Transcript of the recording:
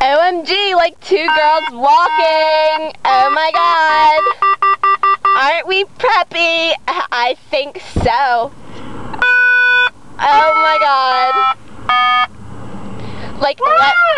OMG, like two girls walking. Oh my god. Aren't we preppy? I think so. Oh my god. Like, what?